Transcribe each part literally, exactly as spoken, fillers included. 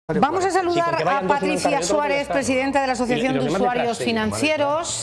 Vamos a saludar a Patricia Suárez, presidenta de la Asociación de Usuarios Financieros.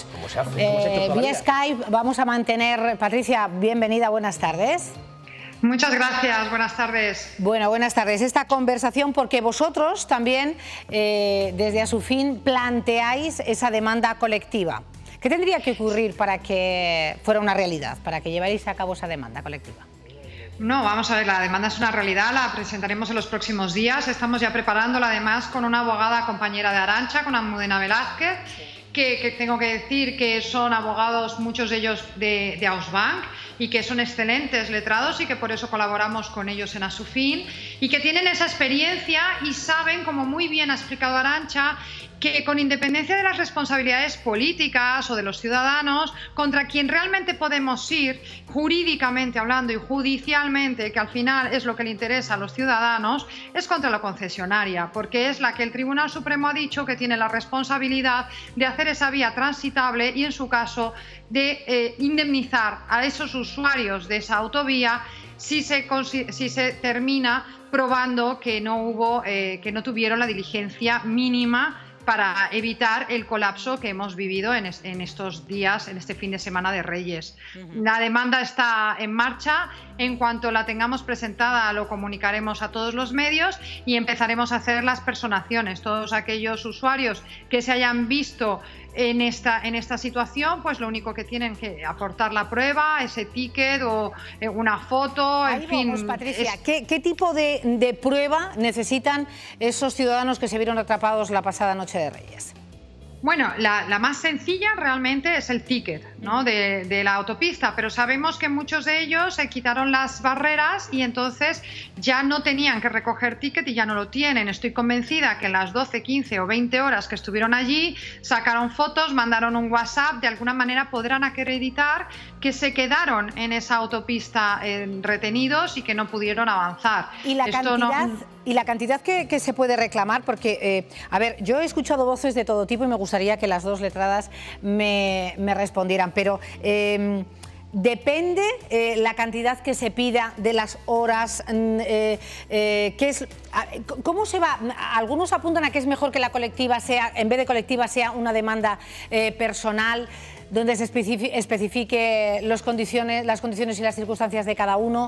Eh, vía Skype vamos a mantener... Patricia, bienvenida, buenas tardes. Muchas gracias, buenas tardes. Bueno, buenas tardes. Esta conversación porque vosotros también, eh, desde Asufin, planteáis esa demanda colectiva. ¿Qué tendría que ocurrir para que fuera una realidad, para que llevarais a cabo esa demanda colectiva? No, vamos a ver, la demanda es una realidad, la presentaremos en los próximos días. Estamos ya preparándola además con una abogada compañera de Arantxa, con Almudena Velázquez, que, que tengo que decir que son abogados, muchos de ellos de, de Ausbank, y que son excelentes letrados y que por eso colaboramos con ellos en Asufin, y que tienen esa experiencia y saben, como muy bien ha explicado Arantxa, que con independencia de las responsabilidades políticas o de los ciudadanos, contra quien realmente podemos ir, jurídicamente hablando y judicialmente, que al final es lo que le interesa a los ciudadanos, es contra la concesionaria, porque es la que el Tribunal Supremo ha dicho que tiene la responsabilidad de hacer esa vía transitable y, en su caso, de eh, indemnizar a esos usuarios de esa autovía si se, si se termina probando que no hubo, eh, que no tuvieron la diligencia mínima para evitar el colapso que hemos vivido en, es, en estos días, en este fin de semana de Reyes. Uh-huh. La demanda está en marcha. En cuanto la tengamos presentada, lo comunicaremos a todos los medios y empezaremos a hacer las personaciones. Todos aquellos usuarios que se hayan visto en esta, en esta situación, pues lo único que tienen que aportar la prueba, ese ticket o eh, una foto, Ahí en fin. Vamos, Patricia, es... ¿qué, ¿qué tipo de, de prueba necesitan esos ciudadanos que se vieron atrapados la pasada noche de Reyes? Bueno, la, la más sencilla realmente es el ticket, ¿no? de, de la autopista, pero sabemos que muchos de ellos se quitaron las barreras y entonces ya no tenían que recoger ticket y ya no lo tienen. Estoy convencida que en las doce, quince o veinte horas que estuvieron allí sacaron fotos, mandaron un WhatsApp, de alguna manera podrán acreditar que se quedaron en esa autopista eh, retenidos y que no pudieron avanzar. ¿Y la Esto cantidad, no... ¿y la cantidad que, que se puede reclamar? Porque, eh, a ver, yo he escuchado voces de todo tipo y me gustaría que las dos letradas me, me respondieran, pero eh, depende eh, la cantidad que se pida de las horas, eh, eh, ¿qué es, ¿cómo se va? Algunos apuntan a que es mejor que la colectiva sea, en vez de colectiva, sea una demanda eh, personal, donde se especifique, especifique los condiciones, las condiciones y las circunstancias de cada uno.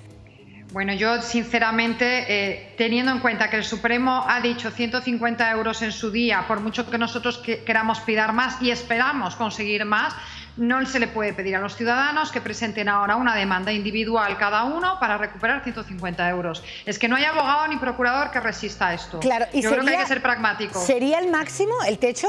Bueno, yo sinceramente, eh, teniendo en cuenta que el Supremo ha dicho ciento cincuenta euros en su día, por mucho que nosotros que queramos pedir más y esperamos conseguir más, no se le puede pedir a los ciudadanos que presenten ahora una demanda individual cada uno para recuperar ciento cincuenta euros. Es que no hay abogado ni procurador que resista esto. Claro, y yo sería, creo que hay que ser pragmático. ¿Sería el máximo, el techo?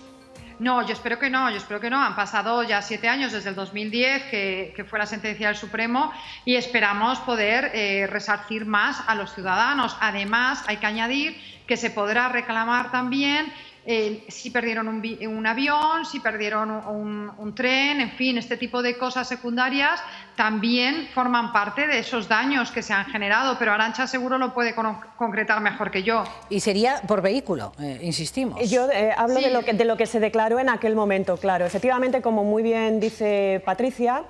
No, yo espero que no, yo espero que no. Han pasado ya siete años desde el dos mil diez, que, que fue la sentencia del Supremo, y esperamos poder eh, resarcir más a los ciudadanos. Además, hay que añadir que se podrá reclamar también eh, si perdieron un, un avión, si perdieron un, un tren, en fin, este tipo de cosas secundarias también forman parte de esos daños que se han generado, pero Arantxa seguro lo puede con concretar mejor que yo. Y sería por vehículo, eh, insistimos. Yo eh, hablo sí. de, lo que, de lo que se declaró en aquel momento, claro. Efectivamente, como muy bien dice Patricia,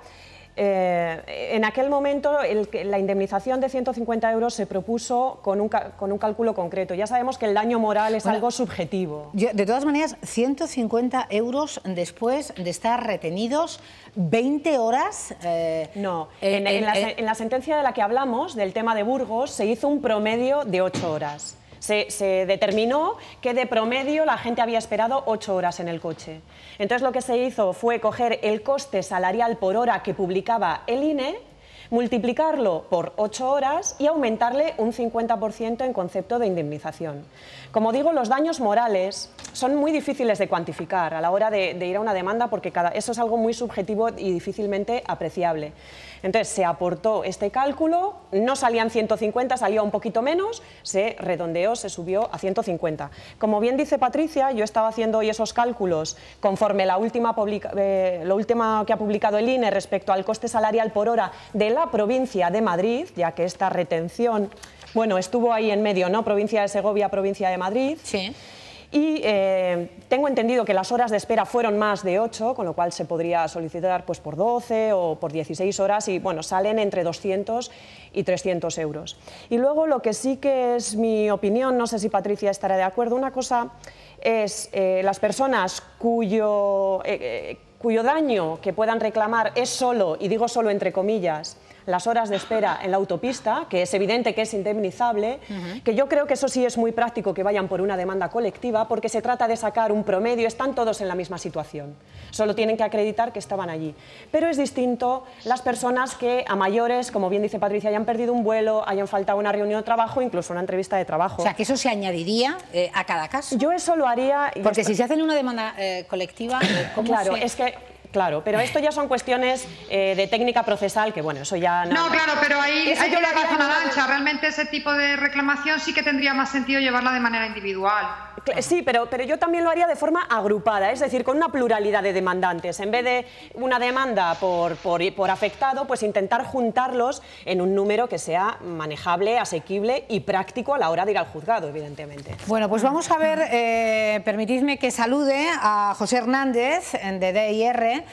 Eh, en aquel momento el, la indemnización de ciento cincuenta euros se propuso con un, con un cálculo concreto. Ya sabemos que el daño moral es bueno, algo subjetivo. Yo, de todas maneras, ciento cincuenta euros después de estar retenidos veinte horas... Eh, no, en, en, en, la, en la sentencia de la que hablamos, del tema de Burgos, se hizo un promedio de ocho horas. Se, se determinó que de promedio la gente había esperado ocho horas en el coche. Entonces lo que se hizo fue coger el coste salarial por hora que publicaba el I N E, multiplicarlo por ocho horas y aumentarle un cincuenta por ciento en concepto de indemnización. Como digo, los daños morales son muy difíciles de cuantificar a la hora de, de ir a una demanda porque cada, eso es algo muy subjetivo y difícilmente apreciable. Entonces se aportó este cálculo, no salían ciento cincuenta, salía un poquito menos, se redondeó, se subió a ciento cincuenta. Como bien dice Patricia, yo estaba haciendo hoy esos cálculos conforme la última publica, eh, lo último que ha publicado el I N E respecto al coste salarial por hora de la provincia de Madrid, ya que esta retención, bueno, estuvo ahí en medio, ¿no? Provincia de Segovia, provincia de Madrid. Sí. Y eh, tengo entendido que las horas de espera fueron más de ocho, con lo cual se podría solicitar pues, por doce o por dieciséis horas y bueno, salen entre doscientos y trescientos euros. Y luego lo que sí que es mi opinión, no sé si Patricia estará de acuerdo, una cosa es eh, las personas cuyo, eh, eh, cuyo daño que puedan reclamar es solo, y digo solo entre comillas, las horas de espera en la autopista, que es evidente que es indemnizable, uh-huh. que yo creo que eso sí es muy práctico que vayan por una demanda colectiva, porque se trata de sacar un promedio, están todos en la misma situación, solo tienen que acreditar que estaban allí. Pero es distinto las personas que a mayores, como bien dice Patricia, hayan perdido un vuelo, hayan faltado una reunión de trabajo, incluso una entrevista de trabajo. O sea, que eso se añadiría eh, a cada caso. Yo eso lo haría... Porque si se hace en una demanda eh, colectiva, ¿cómo Claro, se... es que... Claro, pero esto ya son cuestiones eh, de técnica procesal, que bueno, eso ya... No, no claro, pero ahí eso hay yo que lo razón a Arantxa. Realmente ese tipo de reclamación sí que tendría más sentido llevarla de manera individual. Sí, pero, pero yo también lo haría de forma agrupada, es decir, con una pluralidad de demandantes. En vez de una demanda por, por, por afectado, pues intentar juntarlos en un número que sea manejable, asequible y práctico a la hora de ir al juzgado, evidentemente. Bueno, pues vamos a ver, eh, permitidme que salude a José Hernández de D I R,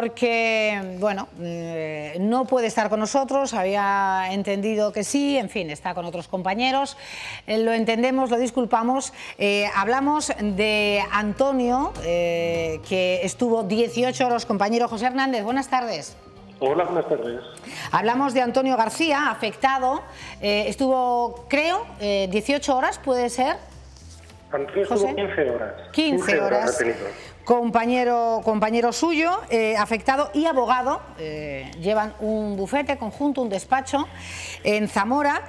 porque, bueno, eh, no puede estar con nosotros, había entendido que sí, en fin, está con otros compañeros, eh, lo entendemos, lo disculpamos. Eh, hablamos de Antonio, eh, que estuvo dieciocho horas, compañero José Hernández, buenas tardes. Hola, buenas tardes. Hablamos de Antonio García, afectado, eh, estuvo, creo, eh, dieciocho horas, ¿puede ser? Antonio estuvo José? quince horas. quince horas. Compañero, compañero suyo, eh, afectado y abogado, eh, llevan un bufete conjunto, un despacho en Zamora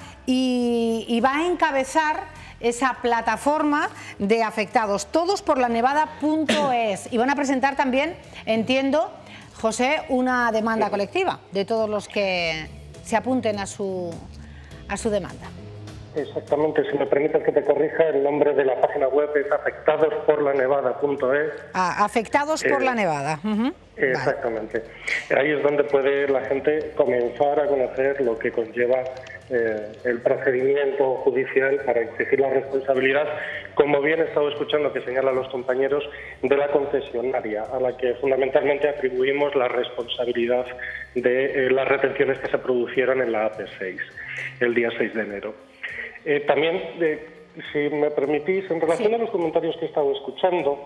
y, y va a encabezar esa plataforma de afectados, todos por la nevada punto es, y van a presentar también, entiendo, José, una demanda colectiva de todos los que se apunten a su, a su demanda. Exactamente, si me permites que te corrija, el nombre de la página web es afectados por la nevada punto es. Ah, afectados por eh, la nevada. Uh-huh. Exactamente. Vale. Ahí es donde puede la gente comenzar a conocer lo que conlleva eh, el procedimiento judicial para exigir la responsabilidad, como bien he estado escuchando que señalan los compañeros, de la concesionaria, a la que fundamentalmente atribuimos la responsabilidad de eh, las retenciones que se produjeron en la A P seis el día seis de enero. Eh, también, eh, si me permitís, en relación sí. a los comentarios que he estado escuchando,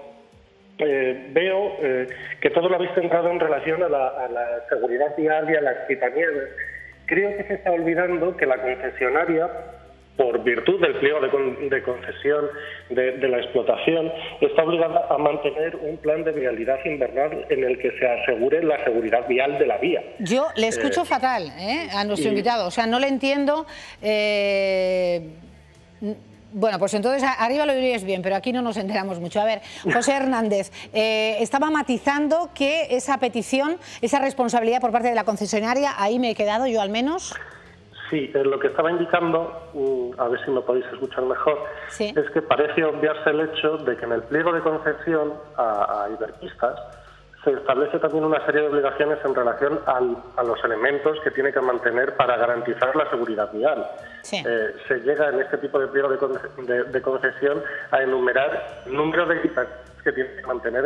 eh, veo eh, que todo lo habéis centrado en relación a la, a la seguridad vial y a las quitanieves. Creo que se está olvidando que la concesionaria, por virtud del pliego de, con, de concesión de, de la explotación, está obligada a mantener un plan de vialidad invernal en el que se asegure la seguridad vial de la vía. Yo le escucho eh, fatal ¿eh? a nuestro y... invitado, o sea, no le entiendo. Eh... Bueno, pues entonces arriba lo dirías bien, pero aquí no nos enteramos mucho. A ver, José Hernández, eh, estaba matizando que esa petición, esa responsabilidad por parte de la concesionaria, ahí me he quedado yo al menos. Sí, eh, lo que estaba indicando, uh, a ver si me podéis escuchar mejor, sí. es que parece obviarse el hecho de que en el pliego de concesión a, a Iberpistas se establece también una serie de obligaciones en relación al, a los elementos que tiene que mantener para garantizar la seguridad vial. Sí. Eh, se llega en este tipo de pliego de, con, de, de concesión a enumerar el número de equipamientos que tiene que mantener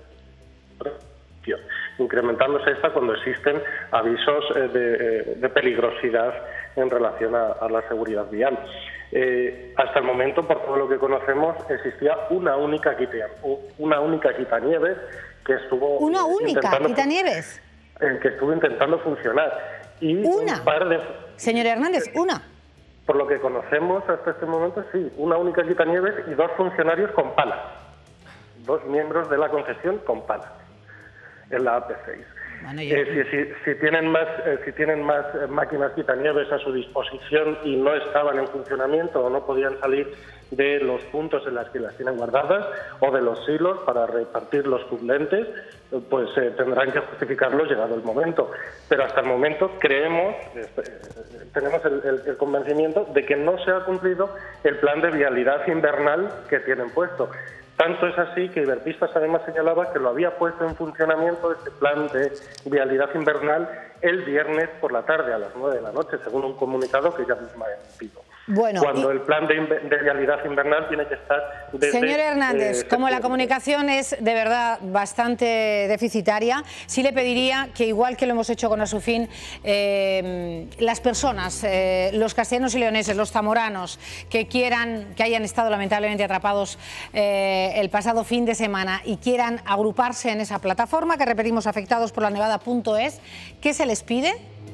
en incrementándose esta cuando existen avisos eh, de, de peligrosidad en relación a, a la seguridad vial. Eh, hasta el momento, por todo lo que conocemos, existía una única quita, una única quitanieves que estuvo una única quitanieves eh, que estuvo intentando funcionar y una un par de señor Hernández, una por lo que conocemos hasta este momento, sí, una única quitanieves y dos funcionarios con pala, dos miembros de la concesión con pala en la A P seis. Bueno, yo... eh, si, si, si tienen más, eh, si tienen más eh, máquinas quitanieves a su disposición y no estaban en funcionamiento o no podían salir de los puntos en los que las tienen guardadas o de los silos para repartir los suplentes, pues eh, tendrán que justificarlo llegado el momento. Pero hasta el momento creemos, eh, tenemos el, el, el convencimiento de que no se ha cumplido el plan de vialidad invernal que tienen puesto. Tanto es así que Iberpistas además señalaba que lo había puesto en funcionamiento este plan de vialidad invernal el viernes por la tarde a las nueve de la noche, según un comunicado que ella misma ha emitido. Bueno, cuando y... el plan de, de vialidad invernal tiene que estar desde... Señor Hernández, eh, como la comunicación es de verdad bastante deficitaria, sí le pediría que, igual que lo hemos hecho con Asufin, eh, las personas, eh, los castellanos y leoneses, los zamoranos, que quieran, que hayan estado lamentablemente atrapados eh, el pasado fin de semana y quieran agruparse en esa plataforma, que repetimos, afectados por la nevada punto es, ¿qué se les pide?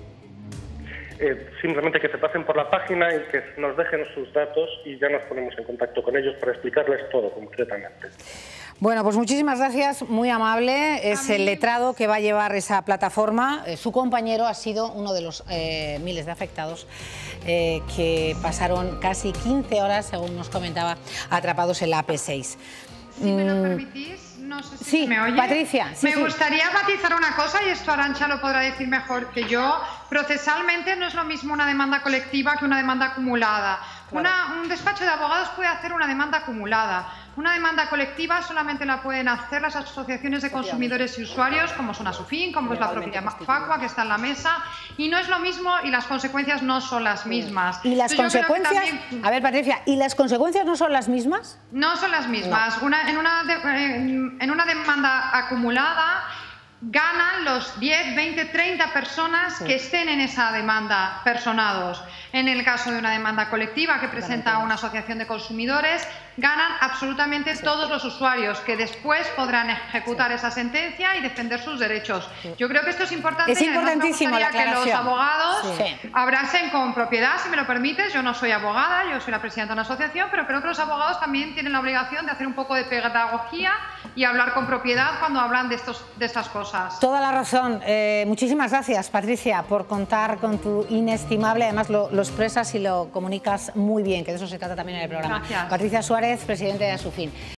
Eh, simplemente que se pasen por la página y que nos dejen sus datos y ya nos ponemos en contacto con ellos para explicarles todo concretamente. Bueno, pues muchísimas gracias, muy amable. Es el letrado que va a llevar esa plataforma. Eh, su compañero ha sido uno de los eh, miles de afectados eh, que pasaron casi quince horas, según nos comentaba, atrapados en la A P seis. Si me lo permitís, no sé si sí, me oye. Patricia, sí, me sí. gustaría matizar una cosa, y esto Arantxa lo podrá decir mejor que yo. Procesalmente no es lo mismo una demanda colectiva que una demanda acumulada. Claro. Una, un despacho de abogados puede hacer una demanda acumulada. Una demanda colectiva solamente la pueden hacer las asociaciones de consumidores y usuarios, como son Asufin, como es la propia Facua, que está en la mesa, y no es lo mismo y las consecuencias no son las mismas. ¿Y las Entonces, consecuencias? También... A ver, Patricia, ¿y las consecuencias no son las mismas? No son las mismas. No. Una, en, una de, en una demanda acumulada ganan los diez, veinte, treinta personas sí. que estén en esa demanda personados. En el caso de una demanda colectiva que presenta una asociación de consumidores, ganan absolutamente sí. todos los usuarios, que después podrán ejecutar sí. esa sentencia y defender sus derechos. Sí. Yo creo que esto es importante. Es importantísimo la aclaración. Que los abogados sí. abracen con propiedad, si me lo permites. Yo no soy abogada, yo soy la presidenta de una asociación, pero creo que los abogados también tienen la obligación de hacer un poco de pedagogía y hablar con propiedad cuando hablan de, estos, de estas cosas. Toda la razón. Eh, muchísimas gracias, Patricia, por contar con tu inestimable, además lo, lo expresas y lo comunicas muy bien, que de eso se trata también en el programa. Gracias. Patricia Suárez, presidente de Asufin.